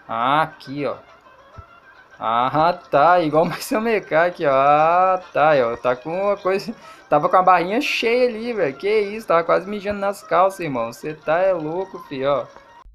Ah, aqui, ó. Ah, tá. Igual o Maximum MK aqui, ó. Ah, tá, ó. Tá com uma coisa... Tava com a barrinha cheia ali, velho. Que isso? Tava quase mijando nas calças, irmão. Você tá é louco, filho, ó.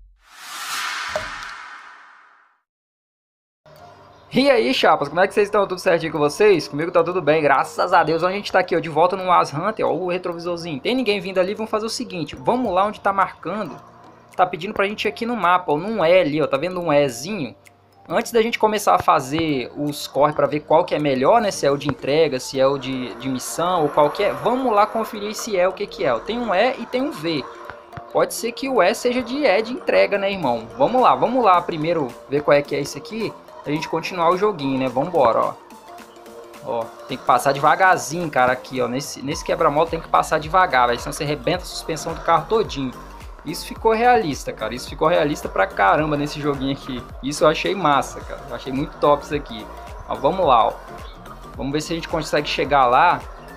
E aí, chapas, como é que vocês estão? Tudo certinho com vocês? Comigo tá tudo bem, graças a Deus. A gente tá aqui, ó, de volta no Was Hunter, ó, o retrovisorzinho. Tem ninguém vindo ali, vamos fazer o seguinte. Vamos lá onde tá marcando. Tá pedindo pra gente ir aqui no mapa, ó, num E ali, ó. Tá vendo um Ezinho? Antes da gente começar a fazer os corre pra ver qual que é melhor, né? Se é o de entrega, se é o de missão ou qual que é. Vamos lá conferir esse E, o que que é. Ó. Tem um E e tem um V. Pode ser que o E seja de E de entrega, né, irmão? Vamos lá primeiro ver qual é que é isso aqui. A gente continuar o joguinho, né? Vambora, ó. Ó, tem que passar devagarzinho, cara, aqui, ó. Nesse quebra-mola tem que passar devagar, velho. Senão você arrebenta a suspensão do carro todinho. Isso ficou realista, cara. Isso ficou realista pra caramba nesse joguinho aqui. Isso eu achei massa, cara. Eu achei muito top isso aqui. Ó, vamos lá, ó. Vamos ver se a gente consegue chegar lá.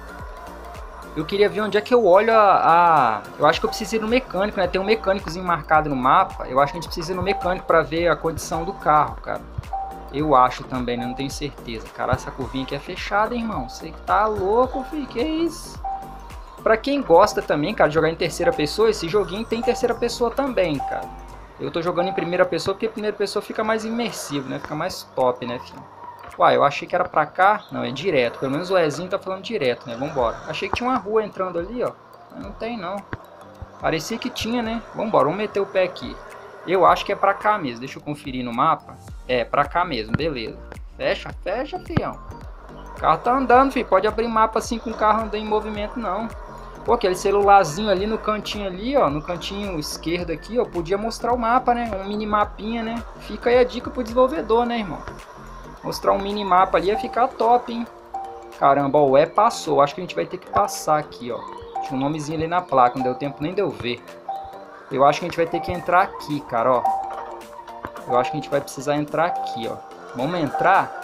Eu queria ver onde é que eu olho Eu acho que eu preciso ir no mecânico, né? Tem um mecânicozinho marcado no mapa. Eu acho que a gente precisa ir no mecânico pra ver a condição do carro, cara. Eu acho também, né? Não tenho certeza. Cara, essa curvinha aqui é fechada, hein, irmão. Você tá louco, filho. Que isso? Pra quem gosta também, cara, de jogar em terceira pessoa, esse joguinho tem terceira pessoa também, cara. Eu tô jogando em primeira pessoa porque primeira pessoa fica mais imersivo, né? Fica mais top, né, filho? Uai, eu achei que era pra cá. Não, é direto. Pelo menos o Ezinho tá falando direto, né? Vambora. Achei que tinha uma rua entrando ali, ó. Mas não tem, não. Parecia que tinha, né? Vambora, vamos meter o pé aqui. Eu acho que é pra cá mesmo. Deixa eu conferir no mapa. É, pra cá mesmo, beleza. Fecha, fecha, fião. O carro tá andando, filho. Pode abrir mapa assim com o carro andando em movimento, não. Pô, aquele celularzinho ali no cantinho ali, ó. No cantinho esquerdo aqui, ó. Podia mostrar o mapa, né? Um minimapinha, né? Fica aí a dica pro desenvolvedor, né, irmão? Mostrar um minimapa ali ia ficar top, hein? Caramba, ó, o E passou. Acho que a gente vai ter que passar aqui, ó. Tinha um nomezinho ali na placa, não deu tempo nem de eu ver. Eu acho que a gente vai ter que entrar aqui, cara, ó. Eu acho que a gente vai precisar entrar aqui, ó. Vamos entrar?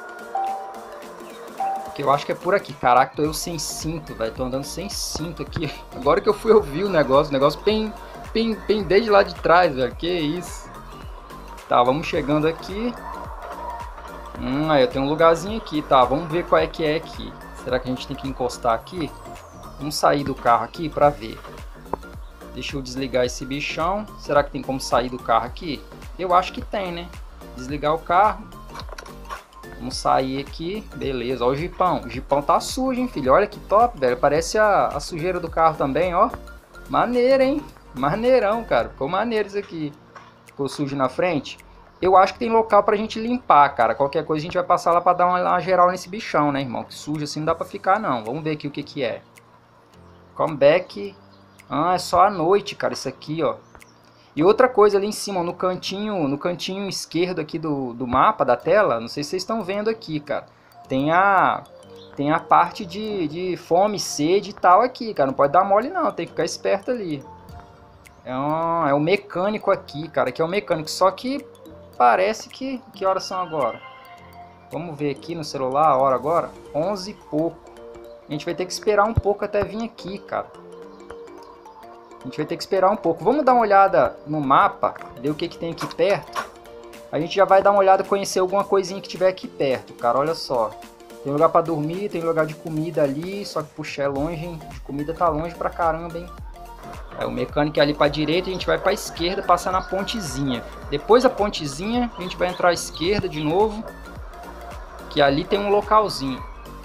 Porque eu acho que é por aqui. Caraca, tô eu sem cinto, velho. Tô andando sem cinto aqui. Agora que eu fui ouvir o negócio bem desde lá de trás, velho. Que isso. Tá, vamos chegando aqui. Aí eu tenho um lugarzinho aqui, tá? Vamos ver qual é que é aqui. Será que a gente tem que encostar aqui? Vamos sair do carro aqui pra ver. Deixa eu desligar esse bichão. Será que tem como sair do carro aqui? Eu acho que tem, né? Desligar o carro. Vamos sair aqui. Beleza, ó o jipão. O jipão tá sujo, hein, filho? Olha que top, velho. Parece a sujeira do carro também, ó. Maneiro, hein? Maneirão, cara. Ficou maneiro isso aqui. Ficou sujo na frente. Eu acho que tem local pra gente limpar, cara. Qualquer coisa a gente vai passar lá pra dar uma geral nesse bichão, né, irmão? Que sujo assim não dá pra ficar, não. Vamos ver aqui o que que é. Comeback. Ah, é só à noite, cara, isso aqui, ó. E outra coisa ali em cima, no cantinho esquerdo aqui do mapa, da tela, não sei se vocês estão vendo aqui, cara. Tem a parte de fome, sede e tal aqui, cara. Não pode dar mole não, tem que ficar esperto ali. É o mecânico aqui, cara, que é o mecânico. Só que parece que horas são agora? Vamos ver aqui no celular a hora agora. 11 e pouco. A gente vai ter que esperar um pouco até vir aqui, cara. A gente vai ter que esperar um pouco. Vamos dar uma olhada no mapa, ver o que tem aqui perto. A gente já vai dar uma olhada, conhecer alguma coisinha que tiver aqui perto, cara. Olha só. Tem lugar pra dormir, tem lugar de comida ali. Só que, puxa, é longe, hein? De comida tá longe pra caramba, hein? O mecânico é ali pra direita, a gente vai pra esquerda, passar na pontezinha. Depois da pontezinha, a gente vai entrar à esquerda de novo. Que ali tem um localzinho.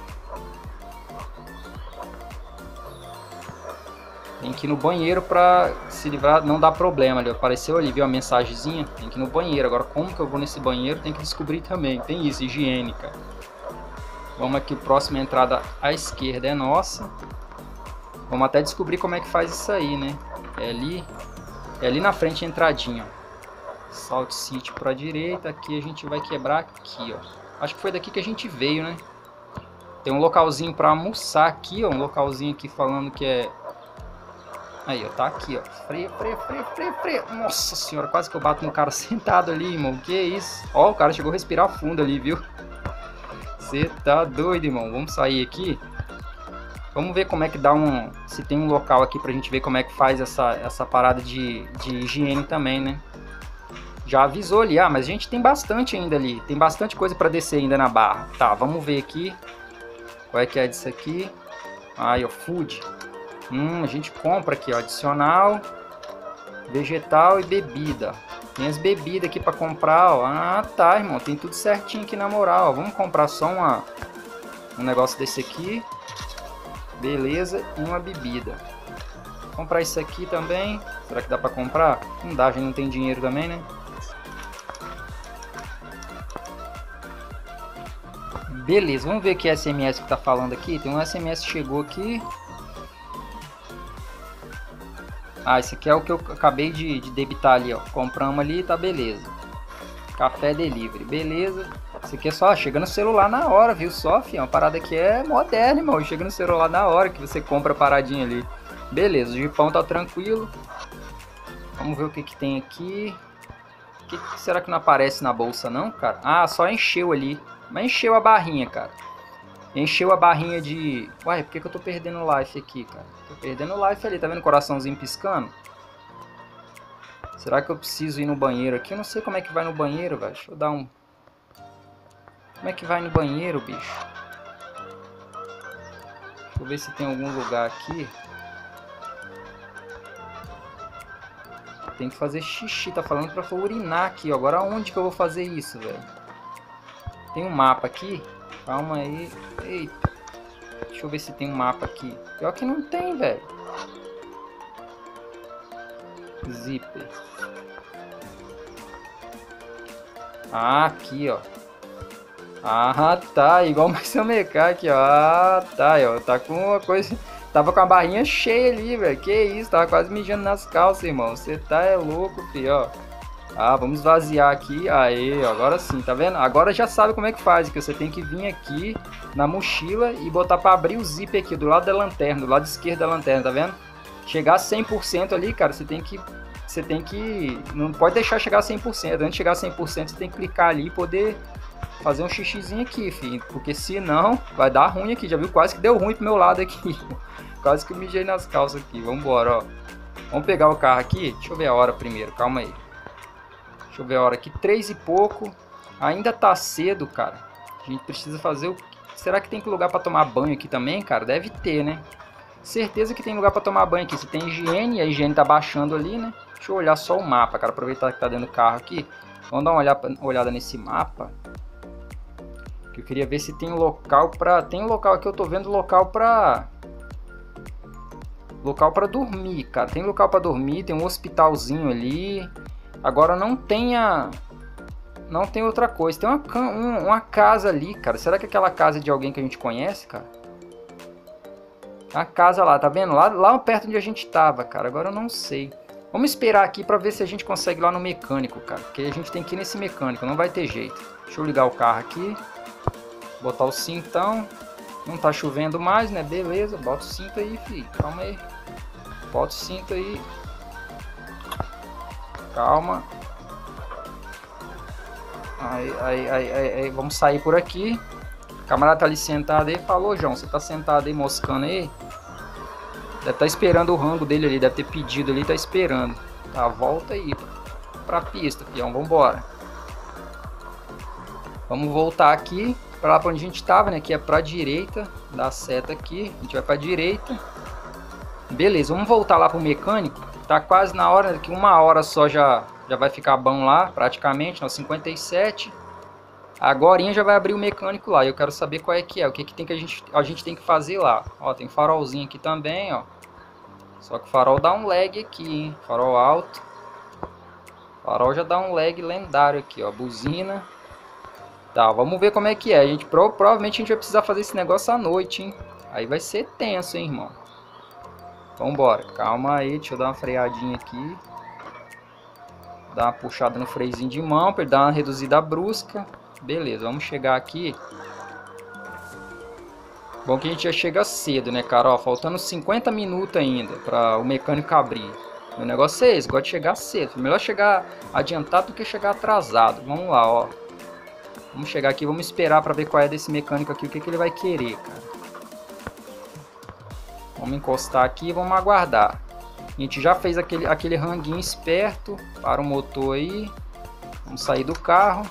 Tem que ir no banheiro pra se livrar, não dá problema. Ali apareceu ali, viu a mensagenzinha? Tem que ir no banheiro. Agora, como que eu vou nesse banheiro? Tem que descobrir também. Tem isso, higiene, cara. Vamos aqui, próxima entrada à esquerda é nossa. Vamos até descobrir como é que faz isso aí, né? É ali na frente a entradinha, ó. Salt City pra direita. Aqui a gente vai quebrar aqui, ó. Acho que foi daqui que a gente veio, né? Tem um localzinho pra almoçar aqui, ó. Um localzinho aqui falando que é... Aí, ó, tá aqui, ó. Freia. Nossa senhora, quase que eu bato no cara sentado ali, irmão. Que isso? Ó, o cara chegou a respirar fundo ali, viu? Você tá doido, irmão. Vamos sair aqui. Vamos ver como é que dá se tem um local aqui pra gente ver como é que faz essa parada de higiene também, né? Já avisou ali. Ah, mas a gente tem bastante ainda ali. Tem bastante coisa para descer ainda na barra. Tá, vamos ver aqui. Qual é que é disso aqui? Aí, ó, food. A gente compra aqui, ó, adicional, vegetal e bebida. Tem as bebidas aqui para comprar, ó. Ah, tá, irmão. Tem tudo certinho aqui na moral, ó. Vamos comprar só um negócio desse aqui. Beleza, e uma bebida. Vou comprar isso aqui também. Será que dá para comprar? Não dá, a gente não tem dinheiro também, né? Beleza, vamos ver que SMS que tá falando aqui. Tem um SMS que chegou aqui. Ah, esse aqui é o que eu acabei de debitar ali, ó. Compramos ali, tá beleza. Café delivery, beleza. Isso aqui é só, chega no celular na hora, viu? Só, filho, uma parada aqui é moderna, irmão. Chega no celular na hora que você compra a paradinha ali. Beleza, o jipão tá tranquilo. Vamos ver o que que tem aqui. O que será que não aparece na bolsa não, cara? Ah, só encheu ali. Mas encheu a barrinha, cara. Encheu a barrinha de... Uai, por que eu tô perdendo life aqui, cara? Tô perdendo life ali, tá vendo o coraçãozinho piscando? Será que eu preciso ir no banheiro aqui? Eu não sei como é que vai no banheiro, velho. Deixa eu dar um... Como é que vai no banheiro, bicho? Deixa eu ver se tem algum lugar aqui. Tem que fazer xixi, tá falando pra urinar aqui, ó. Agora onde que eu vou fazer isso, velho? Tem um mapa aqui. Calma aí. Eita. Deixa eu ver se tem um mapa aqui. Pior que não tem, velho. Zipper. Ah, aqui, ó. Ah, tá. Igual o Marcel Mecar aqui, ó. Ah, tá, ó. Tá com uma coisa... Tava com a barrinha cheia ali, velho. Que isso? Tava quase mijando nas calças, irmão. Você tá louco, filho, ó. Ah, vamos esvaziar aqui. Aí, ó, agora sim, tá vendo? Agora já sabe como é que faz. Que você tem que vir aqui na mochila e botar pra abrir o zíper aqui do lado da lanterna, do lado esquerdo da lanterna, tá vendo? Chegar a 100% ali, cara, você tem que... Não pode deixar chegar a 100%. Antes de chegar a 100%, você tem que clicar ali e poder fazer um xixizinho aqui, filho. Porque senão vai dar ruim aqui. Já viu? Quase que deu ruim pro meu lado aqui. Quase que eu mijei nas calças aqui. Vambora, ó. Vamos pegar o carro aqui. Deixa eu ver a hora primeiro. Calma aí. Deixa eu ver a hora aqui. 3 e pouco. Ainda tá cedo, cara. A gente precisa fazer o... Será que tem lugar pra tomar banho aqui também, cara? Deve ter, né? Certeza que tem lugar pra tomar banho aqui. Se tem higiene, a higiene tá baixando ali, né? Deixa eu olhar só o mapa, cara. Aproveitar que tá dentro do carro aqui. Vamos dar uma olhada nesse mapa. Que eu queria ver se tem local pra... Tem um local aqui, eu tô vendo local pra... Local pra dormir, cara. Tem local pra dormir, tem um hospitalzinho ali. Agora não tem Não tem outra coisa. Tem uma casa ali, cara. Será que é aquela casa de alguém que a gente conhece, cara? A casa lá, tá vendo? Lá perto onde a gente tava, cara. Agora eu não sei. Vamos esperar aqui pra ver se a gente consegue ir lá no mecânico, cara. Porque a gente tem que ir nesse mecânico, não vai ter jeito. Deixa eu ligar o carro aqui. Botar o cintão. Não tá chovendo mais, né? Beleza, bota o cinto aí, filho. Calma aí. Bota o cinto aí. Calma. Aí, vamos sair por aqui. O camarada tá ali sentado aí. Falou, João, você tá sentado aí moscando aí? Deve estar esperando o rango dele ali. Deve ter pedido ali, tá esperando. Tá, volta aí pra pista, fião. Vambora. Vamos voltar aqui pra lá pra onde a gente tava, né? Que é pra direita. Dá seta aqui. A gente vai pra direita. Beleza, vamos voltar lá pro mecânico. Tá quase na hora, que 1 hora só já vai ficar bom lá, praticamente, nós 57. Agorinha já vai abrir o mecânico lá. Eu quero saber qual é que é, o que tem que a gente tem que fazer lá. Ó, tem farolzinho aqui também, ó. Só que o farol dá um lag aqui, hein? Farol alto. O farol já dá um lag lendário aqui, ó. Buzina. Tá, vamos ver como é que é. Provavelmente a gente vai precisar fazer esse negócio à noite, hein? Aí vai ser tenso, hein, irmão? Vambora, calma aí, deixa eu dar uma freadinha aqui. Dar uma puxada no freiozinho de mão para dar uma reduzida brusca. Beleza, vamos chegar aqui. Bom que a gente já chega cedo, né, cara? Ó, faltando 50 minutos ainda para o mecânico abrir. O negócio é esse, gosto de chegar cedo. Melhor chegar adiantado do que chegar atrasado. Vamos lá, ó. Vamos chegar aqui, vamos esperar para ver qual é desse mecânico aqui, o que ele vai querer, cara. Vamos encostar aqui e vamos aguardar. A gente já fez aquele ranguinho esperto para o motor aí. Vamos sair do carro.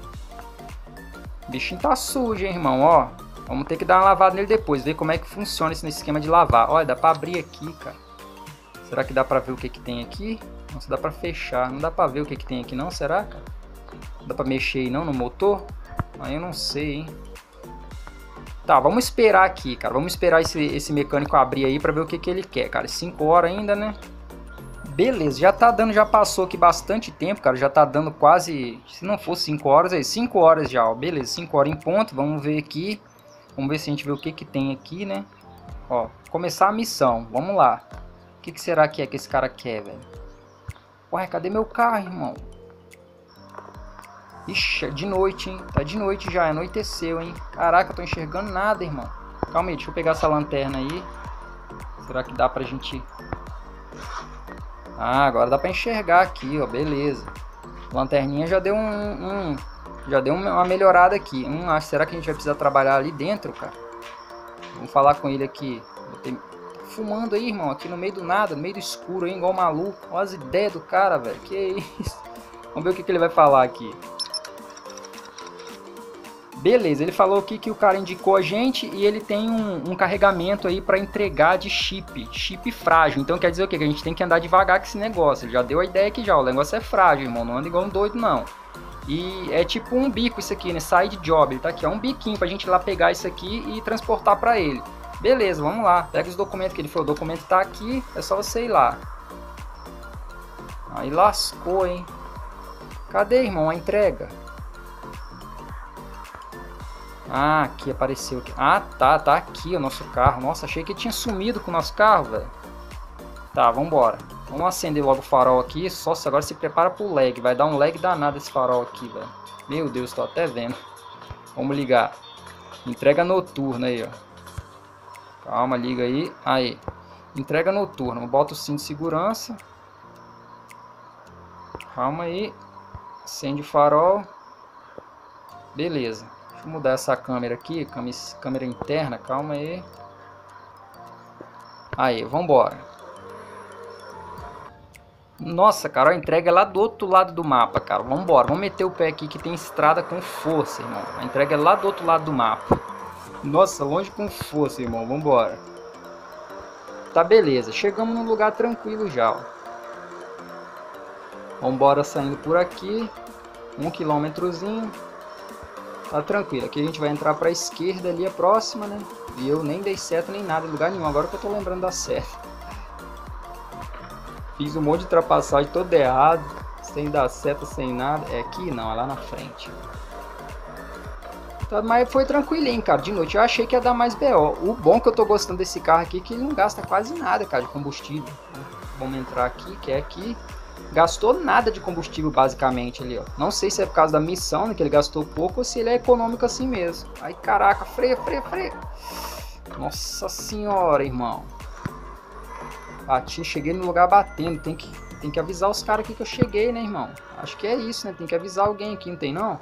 O bichinho tá sujo, hein, irmão, ó. Vamos ter que dar uma lavada nele depois, ver como é que funciona esse esquema de lavar. Olha, dá pra abrir aqui, cara. Será que dá pra ver o que que tem aqui? Não, se dá pra fechar. Não dá pra ver o que que tem aqui não, será, cara? Não dá pra mexer aí não no motor? Aí eu não sei, hein. Tá, vamos esperar aqui, cara. Vamos esperar esse mecânico abrir aí pra ver o que que ele quer, cara. 5 horas ainda, né? Beleza, já tá dando, já passou aqui bastante tempo, cara. Já tá dando quase, se não for 5 horas, aí 5 horas já, ó. Beleza, 5 horas em ponto. Vamos ver aqui. Vamos ver se a gente vê o que que tem aqui, né? Ó, começar a missão. Vamos lá. O que que será que é que esse cara quer, velho? Ué, cadê meu carro, irmão? Ixi, é de noite, hein? Tá de noite já, anoiteceu, hein? Caraca, eu tô enxergando nada, irmão. Calma aí, deixa eu pegar essa lanterna aí. Será que dá pra gente... Ah, agora dá pra enxergar aqui, ó, beleza. A lanterninha já deu já deu uma melhorada aqui. Será que a gente vai precisar trabalhar ali dentro, cara? Vamos falar com ele aqui. Fumando aí, irmão, aqui no meio do nada, no meio do escuro, hein, igual maluco. Olha as ideias do cara, velho, que isso. Vamos ver o que que ele vai falar aqui. Beleza, ele falou aqui que o cara indicou a gente e ele tem um carregamento aí para entregar de chip frágil. Então quer dizer o quê? Que a gente tem que andar devagar com esse negócio. Ele já deu a ideia aqui já, o negócio é frágil, irmão, não anda igual um doido não. E é tipo um bico isso aqui, né? Side job, ele tá aqui, é um biquinho pra gente ir lá pegar isso aqui e transportar para ele. Beleza, vamos lá, pega os documentos que ele falou, o documento tá aqui, é só você ir lá. Aí lascou, hein? Cadê, irmão, a entrega? Ah, aqui apareceu aqui. Ah, tá aqui o nosso carro. Nossa, achei que tinha sumido com o nosso carro, velho. Tá, vambora. Vamos acender logo o farol aqui. Nossa, agora se prepara pro lag. Vai dar um lag danado esse farol aqui, velho. Meu Deus, tô até vendo. Vamos ligar. Entrega noturna aí, ó. Calma, liga aí. Aí. Entrega noturna. Bota o cinto de segurança. Calma aí. Acende o farol. Beleza. Vou mudar essa câmera aqui, câmera interna, calma aí. Aí, vambora. Nossa, cara, a entrega é lá do outro lado do mapa, cara. Vambora, vamos meter o pé aqui que tem estrada com força, irmão. A entrega é lá do outro lado do mapa. Nossa, longe com força, irmão, vambora. Tá, beleza, chegamos num lugar tranquilo já, ó. Vambora saindo por aqui. 1 quilômetrozinho. Tá tranquilo, aqui a gente vai entrar pra esquerda ali, a próxima, né? E eu nem dei seta nem nada em lugar nenhum, agora que eu tô lembrando da seta. Fiz um monte de ultrapassagem todo errado, sem dar seta, sem nada. É aqui? Não, é lá na frente. Tá, mas foi tranquilinho, cara, de noite. Eu achei que ia dar mais BO. O bom que eu tô gostando desse carro aqui é que ele não gasta quase nada, cara, de combustível. Vamos entrar aqui, que é aqui. Gastou nada de combustível basicamente ali, ó. Não sei se é por causa da missão, né, que ele gastou pouco, ou se ele é econômico assim mesmo. Ai, caraca, freia. Nossa senhora, irmão. Bati, cheguei no lugar batendo. Tem que avisar os caras aqui que eu cheguei, né, irmão? Acho que é isso, né? Tem que avisar alguém aqui, não tem não?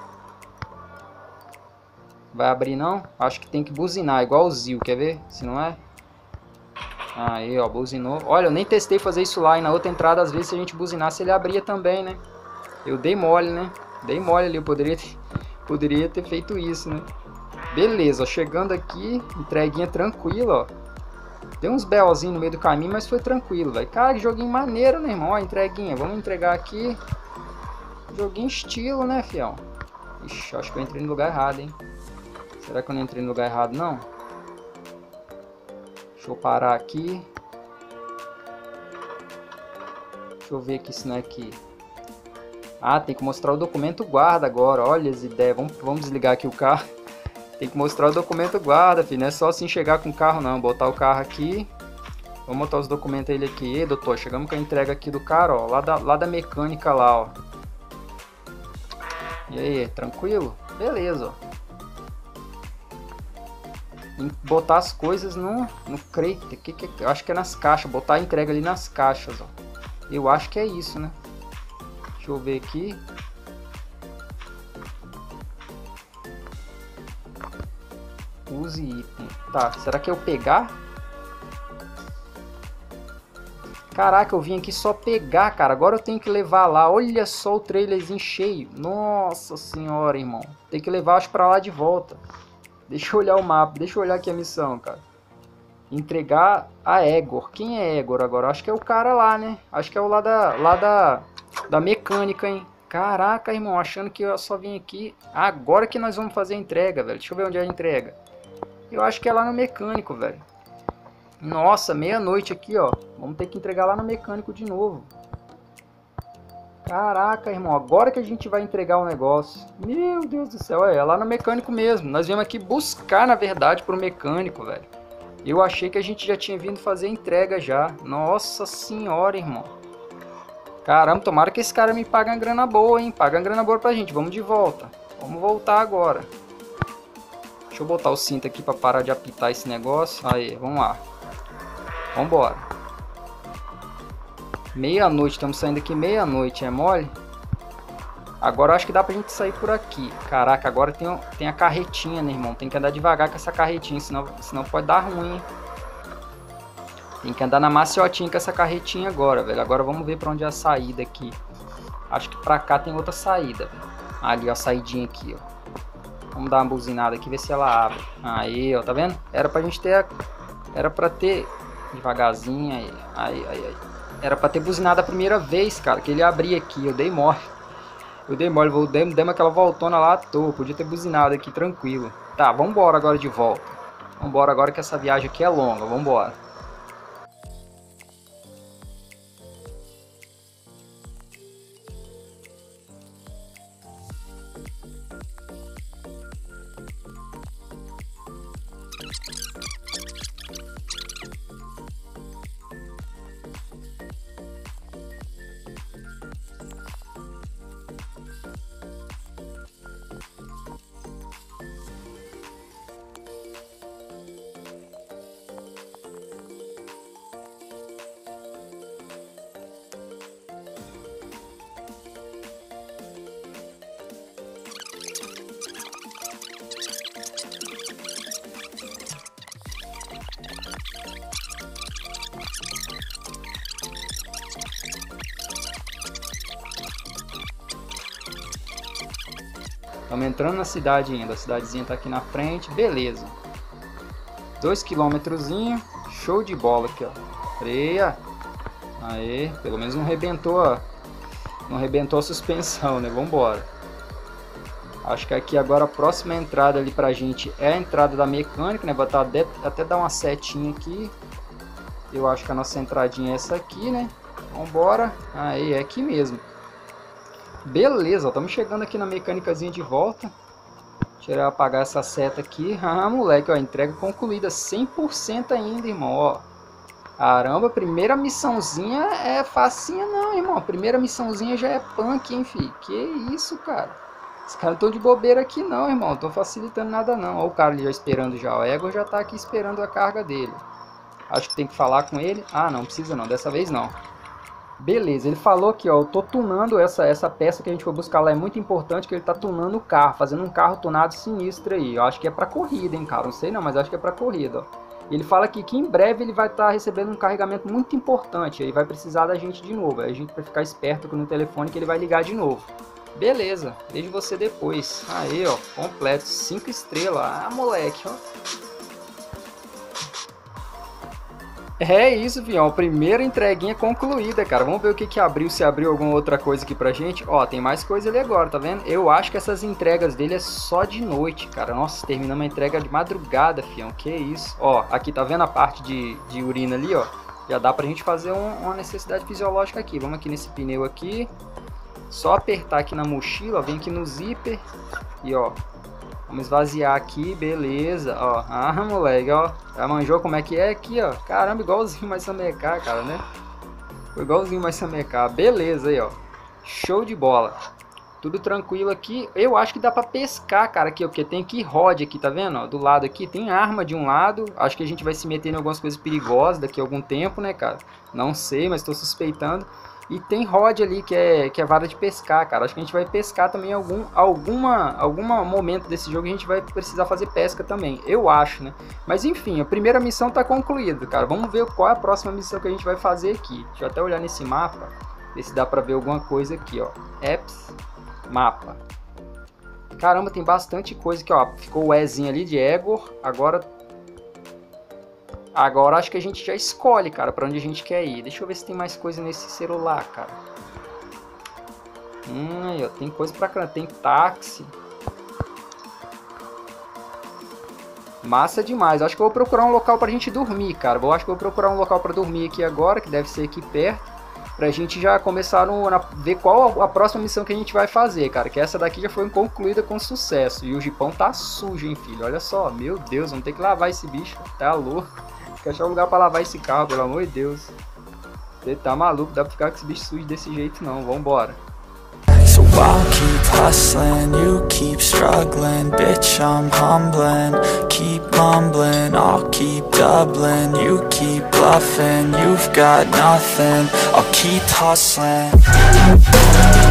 Vai abrir não? Acho que tem que buzinar, igual o Zil, quer ver? Se não é? Aí, ó, buzinou. Olha, eu nem testei fazer isso lá. E na outra entrada, às vezes, se a gente buzinasse, ele abria também, né? Eu dei mole, né? Dei mole ali. Eu poderia ter feito isso, né? Beleza, ó. Chegando aqui. Entreguinha tranquila, ó. Deu uns BOzinhos no meio do caminho, mas foi tranquilo, velho. Cara, que joguinho maneiro, né, irmão? Ó, entreguinha. Vamos entregar aqui. Joguinho estilo, né, fião? Ixi, acho que eu entrei no lugar errado, hein? Será que eu não entrei no lugar errado, não? Deixa eu parar aqui. Deixa eu ver aqui se não é aqui. Ah, tem que mostrar o documento guarda agora. Olha as ideias. Vamos desligar aqui o carro. Tem que mostrar o documento guarda, filho. Não é só assim chegar com o carro, não. Botar o carro aqui. Vamos botar os documentos ele aqui. Ei, doutor, chegamos com a entrega aqui do cara, ó. Lá da mecânica lá, ó. E aí, tranquilo? Beleza, ó. Botar as coisas no crate, eu acho que é nas caixas, botar a entrega ali nas caixas, ó. Eu acho que é isso, né? Deixa eu ver aqui. Use item. Tá, será que eu pegar? Caraca, eu vim aqui só pegar, cara. Agora eu tenho que levar lá. Olha só o trailerzinho cheio. Nossa senhora, irmão. Tem que levar, acho, pra lá de volta. Deixa eu olhar o mapa. Deixa eu olhar aqui a missão, cara. Entregar a Egor. Quem é Egor agora? Acho que é o cara lá, né? Acho que é o lá da mecânica, hein? Caraca, irmão. Achando que eu só vim aqui. Agora que nós vamos fazer a entrega, velho. Deixa eu ver onde é a entrega. Eu acho que é lá no mecânico, velho. Nossa, meia-noite aqui, ó. Vamos ter que entregar lá no mecânico de novo. Caraca, irmão. Agora que a gente vai entregar o negócio. Meu Deus do céu. É lá no mecânico mesmo. Nós viemos aqui buscar, na verdade, pro mecânico, velho. Eu achei que a gente já tinha vindo fazer a entrega já. Nossa senhora, irmão. Caramba, tomara que esse cara me pague uma grana boa, hein. Paga uma grana boa pra gente. Vamos de volta. Vamos voltar agora. Deixa eu botar o cinto aqui pra parar de apitar esse negócio. Aí, vamos lá. Vambora. Meia-noite, estamos saindo aqui meia-noite, é mole? Agora eu acho que dá pra gente sair por aqui. Caraca, agora tem a carretinha, né, irmão? Tem que andar devagar com essa carretinha, senão pode dar ruim, hein? Tem que andar na maciotinha com essa carretinha agora, velho. Agora vamos ver pra onde é a saída aqui. Acho que pra cá tem outra saída, velho. Ali, ó, a saidinha aqui, ó. Vamos dar uma buzinada aqui, ver se ela abre. Aí, ó, tá vendo? Era pra gente ter... Era pra ter... Devagarzinho, aí. Era pra ter buzinado a primeira vez, cara, que ele abria aqui. Eu dei mole, demos aquela voltona lá à toa. Podia ter buzinado aqui, tranquilo. Tá, vambora agora de volta. Vambora agora que essa viagem aqui é longa, vambora. Estamos entrando na cidade ainda. A cidadezinha tá aqui na frente. Beleza. 2 quilômetrozinho. Show de bola aqui, ó. Freia. Aê. Pelo menos não arrebentou, ó. Não arrebentou a suspensão, né? Vambora. Acho que aqui agora a próxima entrada ali pra gente é a entrada da mecânica, né? Vou até dar uma setinha aqui. Eu acho que a nossa entradinha é essa aqui, né? Vambora. Aí, é aqui mesmo. Beleza, estamos chegando aqui na mecânicazinha de volta. Deixa eu apagar essa seta aqui. Ah, moleque, ó, entrega concluída 100% ainda, irmão, ó. Caramba, primeira missãozinha é facinha não, irmão. A primeira missãozinha já é punk, hein, fi. Que isso, cara. Os caras não estão de bobeira aqui não, irmão. Não estão facilitando nada não. Ó o cara ali já esperando já. O Egor já tá aqui esperando a carga dele. Acho que tem que falar com ele. Ah, não precisa não, dessa vez não. Beleza, ele falou que, ó, eu tô tunando essa peça que a gente foi buscar lá, é muito importante que ele tá tunando o carro, fazendo um carro tunado sinistro aí. Eu acho que é pra corrida, hein, cara, não sei não, mas acho que é pra corrida, ó. Ele fala aqui que em breve ele vai estar recebendo um carregamento muito importante, aí vai precisar da gente de novo, aí a gente vai ficar esperto no telefone que ele vai ligar de novo. Beleza, vejo você depois. Aí, ó, completo, 5 estrelas, ah, moleque, ó. É isso, fião. Primeira entreguinha concluída, cara. Vamos ver o que abriu, se abriu alguma outra coisa aqui pra gente. Ó, tem mais coisa ali agora, tá vendo? Eu acho que essas entregas dele é só de noite, cara. Nossa, terminamos a entrega de madrugada, fião. Que isso? Ó, aqui tá vendo a parte de urina ali, ó? Já dá pra gente fazer uma necessidade fisiológica aqui. Vamos aqui nesse pneu aqui. Só apertar aqui na mochila, ó. Vem aqui no zíper. E, ó, vamos esvaziar aqui, beleza, ó. Ah, moleque, ó. Já manjou como é que é aqui, ó. Caramba, igualzinho mais Samecar, cara, né? Foi igualzinho mais Samecar. Beleza aí, ó. Show de bola. Tudo tranquilo aqui. Eu acho que dá pra pescar, cara, aqui, ó. Porque tem aqui rod aqui, tá vendo? Ó, do lado aqui tem arma de um lado. Acho que a gente vai se meter em algumas coisas perigosas daqui a algum tempo, né, cara? Não sei, mas tô suspeitando. E tem rod ali, que é vara de pescar, cara. Acho que a gente vai pescar também em algum momento desse jogo. A gente vai precisar fazer pesca também, eu acho, né? Mas enfim, a primeira missão tá concluída, cara. Vamos ver qual é a próxima missão que a gente vai fazer aqui. Deixa eu até olhar nesse mapa, ver se dá pra ver alguma coisa aqui, ó. Apps, mapa. Caramba, tem bastante coisa aqui, ó. Ficou o Ezinho ali de Egor. Agora acho que a gente já escolhe, cara, pra onde a gente quer ir. Deixa eu ver se tem mais coisa nesse celular, cara. Aí, ó, tem coisa pra caramba. Tem táxi. Massa demais. Acho que eu vou procurar um local pra gente dormir, cara. Acho que eu vou procurar um local pra dormir aqui agora, que deve ser aqui perto. Pra gente já começar a ver qual a próxima missão que a gente vai fazer, cara. Que essa daqui já foi concluída com sucesso. E o jipão tá sujo, hein, filho. Olha só, meu Deus, vamos ter que lavar esse bicho. Tá louco. Tem que achar um lugar pra lavar esse carro, pelo amor de Deus. Você tá maluco, dá pra ficar com esse bicho sujo desse jeito não. Vambora. So I'll keep hustling, you keep struggling, bitch I'm humbling, keep mumbling, I'll keep doubling, you keep bluffing, you've got nothing, I'll keep hustling.